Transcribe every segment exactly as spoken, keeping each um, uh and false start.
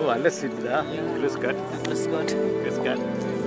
Oh, alles sind da. Grüß Gott. Grüß Gott. Grüß Gott.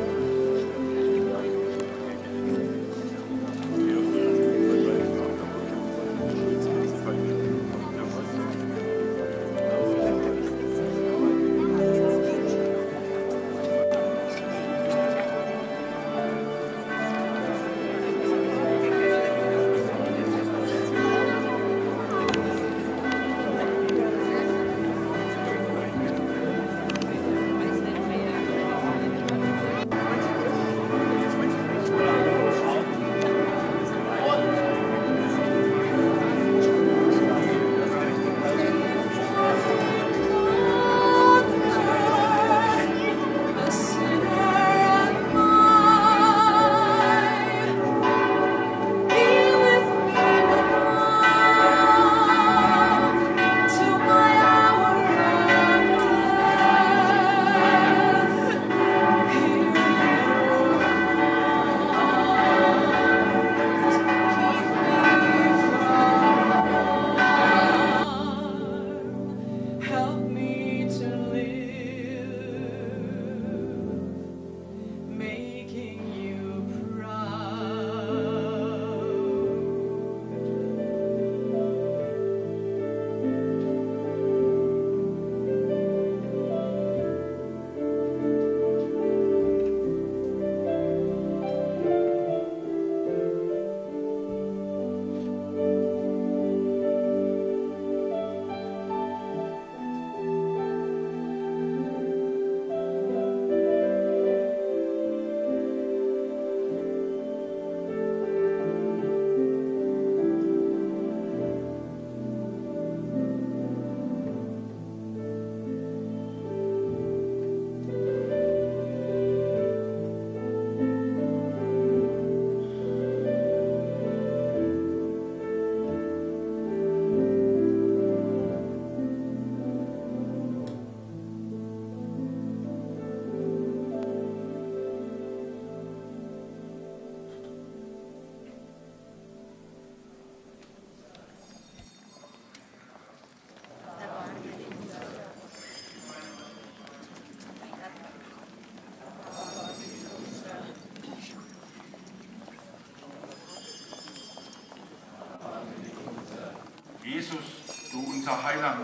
Jesus, du unser Heiland.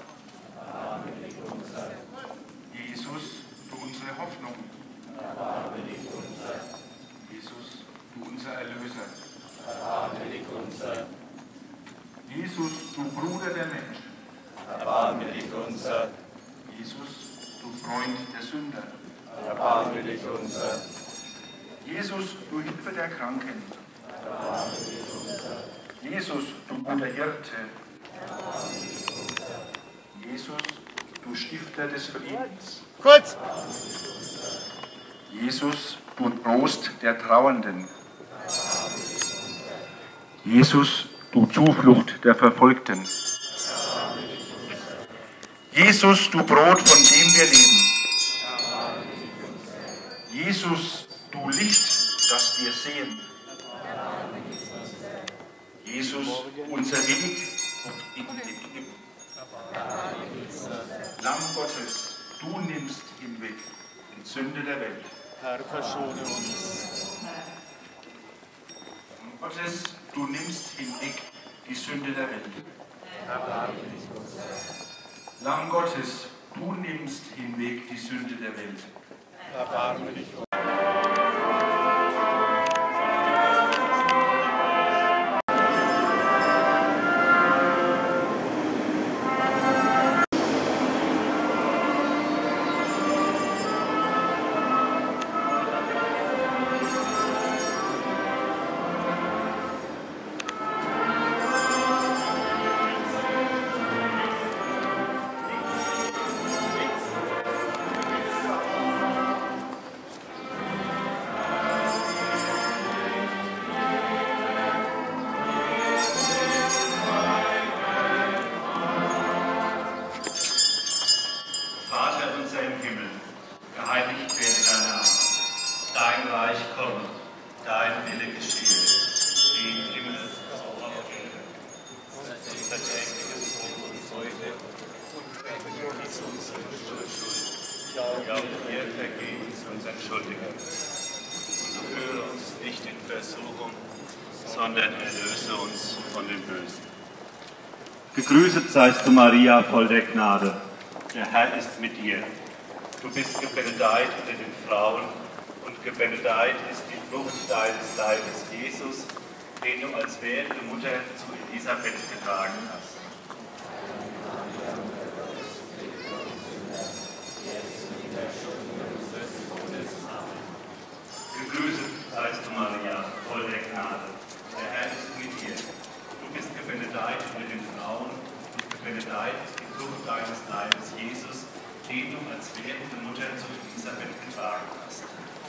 Jesus, du unsere Hoffnung. Jesus, du unser Erlöser. Jesus, du Bruder der Menschen. Erbarme dich unser. Jesus, du Freund der Sünder. Erbarme dich unser. Jesus, du Hilfe der Kranken. Erbarme dich unser. Jesus, du guter Hirte. Jesus, du Stifter des Friedens. Kurz! Jesus, du Trost der Trauernden. Jesus, du Zuflucht der Verfolgten. Jesus, du Brot, von dem wir leben. Jesus, du Licht, das wir sehen. Jesus, unser Weg in den Himmel. Lamm Gottes, du nimmst hinweg die Sünde der Welt. Herr, verschone uns. Lamm Gottes, du nimmst hinweg die Sünde der Welt. Lamm Gottes, du nimmst hinweg die Sünde der Welt. Erbarme dich unser. Unser tägliches Brot uns heute und vergib uns unsere Schuld, Ja, und wir vergeben uns unseren Schuldigen. Und führe uns nicht in Versuchung, sondern erlöse uns von dem Bösen. Gegrüßet seist du, Maria, voll der Gnade. Der Herr ist mit dir. Du bist gebenedeit unter den Frauen, und gebenedeit ist die Frucht deines Leibes, Jesus, den du als werdende Mutter zu Elisabeth getragen hast. Gegrüßet seist du, Maria, voll der Gnade. Der Herr ist mit dir. Du bist gebenedeit unter den Frauen, und gebenedeit ist die Frucht deines Leibes, Jesus, den du als werdende Mutter zu Elisabeth getragen hast.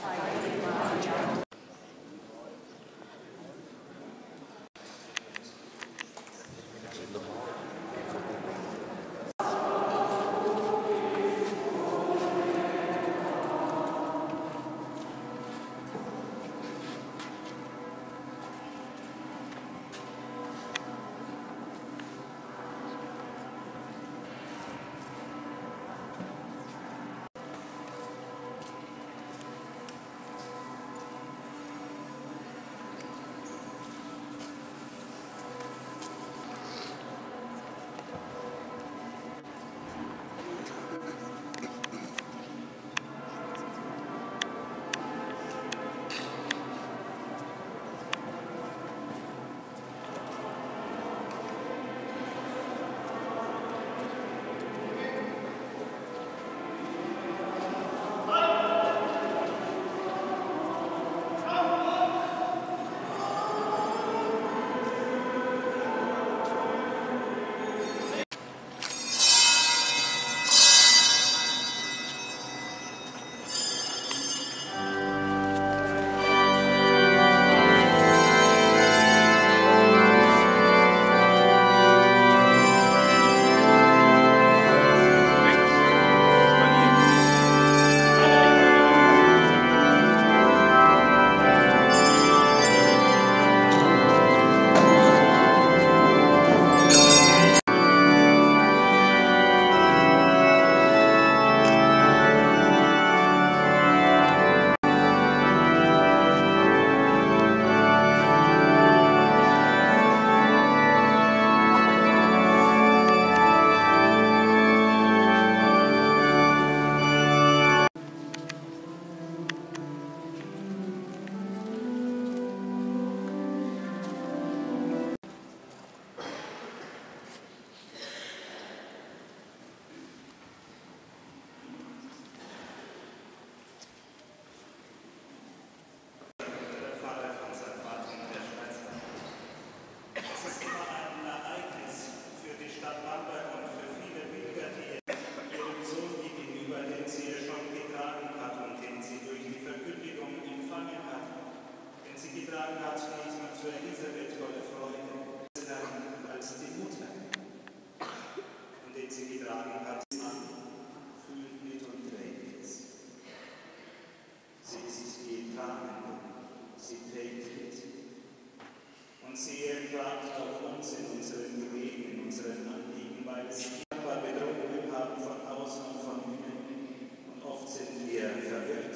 Und sie fragt auch uns in unseren Gebeten, in unseren Anliegen, weil sie aber Bedrohungen haben von außen und von innen. Und oft sind wir verwirrt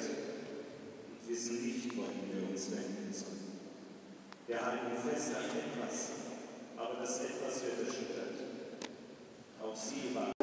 und wissen nicht, wohin wir uns wenden sollen. Wir halten fest an etwas, aber das etwas wird erschüttert. Auch sie war